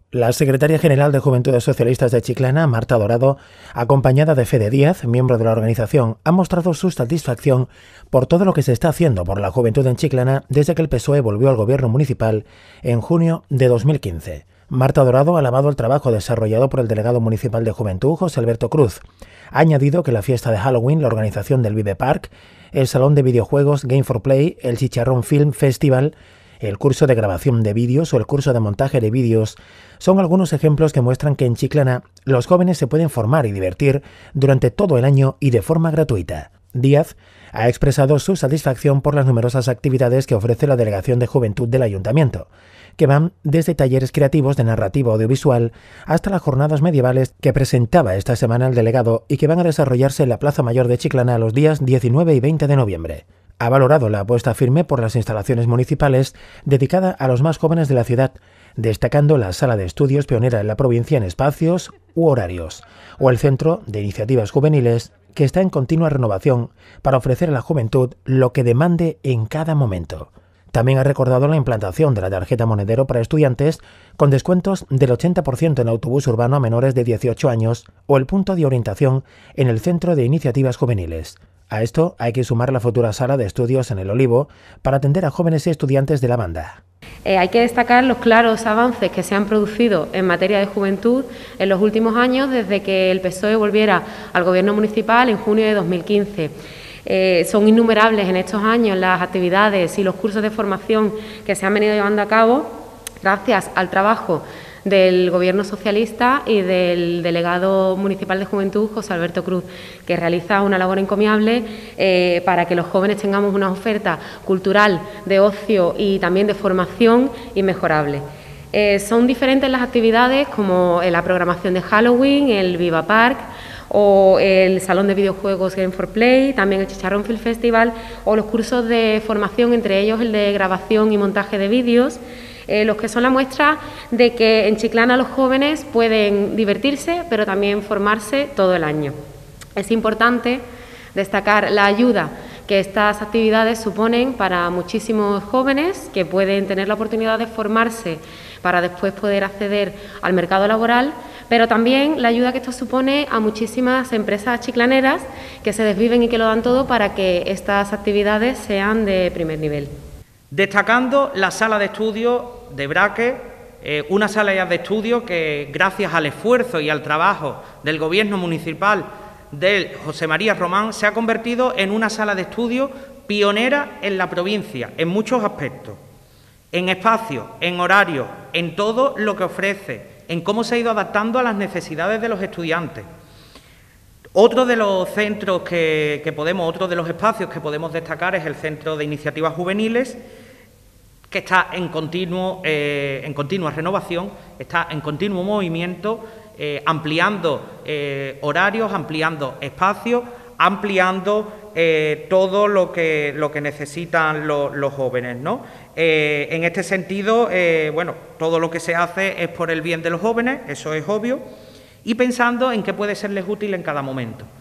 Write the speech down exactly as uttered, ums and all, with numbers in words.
La secretaria general de Juventudes Socialistas de Chiclana, Marta Dorado, acompañada de Fede Díaz, miembro de la organización, ha mostrado su satisfacción por todo lo que se está haciendo por la juventud en Chiclana desde que el P S O E volvió al gobierno municipal en junio de dos mil quince. Marta Dorado ha alabado el trabajo desarrollado por el delegado municipal de Juventud, José Alberto Cruz. Ha añadido que la fiesta de Halloween, la organización del Vive Park, el salón de videojuegos Game for Play, el Chicharrón Film Festival, el curso de grabación de vídeos o el curso de montaje de vídeos son algunos ejemplos que muestran que en Chiclana los jóvenes se pueden formar y divertir durante todo el año y de forma gratuita. Díaz ha expresado su satisfacción por las numerosas actividades que ofrece la Delegación de Juventud del Ayuntamiento, que van desde talleres creativos de narrativa audiovisual hasta las jornadas medievales que presentaba esta semana el delegado y que van a desarrollarse en la Plaza Mayor de Chiclana los días diecinueve y veinte de noviembre. Ha valorado la apuesta firme por las instalaciones municipales dedicada a los más jóvenes de la ciudad, destacando la sala de estudios pionera en la provincia en espacios u horarios, o el Centro de Iniciativas Juveniles, que está en continua renovación para ofrecer a la juventud lo que demande en cada momento. También ha recordado la implantación de la tarjeta monedero para estudiantes con descuentos del ochenta por ciento en autobús urbano a menores de dieciocho años o el punto de orientación en el Centro de Iniciativas Juveniles. A esto hay que sumar la futura sala de estudios en el Olivo para atender a jóvenes y estudiantes de la banda. Eh, hay que destacar los claros avances que se han producido en materia de juventud en los últimos años desde que el P S O E volviera al Gobierno municipal en junio de dos mil quince. Eh, son innumerables en estos años las actividades y los cursos de formación que se han venido llevando a cabo gracias al trabajo del Gobierno socialista y del delegado municipal de Juventud, José Alberto Cruz, que realiza una labor encomiable eh, para que los jóvenes tengamos una oferta cultural, de ocio y también de formación inmejorable. Eh, son diferentes las actividades como la programación de Halloween, el Viva Park o el salón de videojuegos Game for Play, también el Chicharrón Film Festival o los cursos de formación, entre ellos el de grabación y montaje de vídeos, Eh, los que son la muestra de que en Chiclana los jóvenes pueden divertirse, pero también formarse todo el año. Es importante destacar la ayuda que estas actividades suponen para muchísimos jóvenes que pueden tener la oportunidad de formarse para después poder acceder al mercado laboral, pero también la ayuda que esto supone a muchísimas empresas chiclaneras que se desviven y que lo dan todo para que estas actividades sean de primer nivel. Destacando la sala de estudio de Braque, eh, una sala de estudio que gracias al esfuerzo y al trabajo del Gobierno municipal de José María Román se ha convertido en una sala de estudio pionera en la provincia en muchos aspectos, en espacio, en horario, en todo lo que ofrece, en cómo se ha ido adaptando a las necesidades de los estudiantes. Otro de los centros que, que podemos, otro de los espacios que podemos destacar es el Centro de Iniciativas Juveniles, que está en, continuo, eh, en continua renovación, está en continuo movimiento, eh, ampliando eh, horarios, ampliando espacios, ampliando eh, todo lo que, lo que necesitan lo, los jóvenes, ¿no? Eh, en este sentido, eh, bueno, todo lo que se hace es por el bien de los jóvenes, eso es obvio, y pensando en qué puede serles útil en cada momento.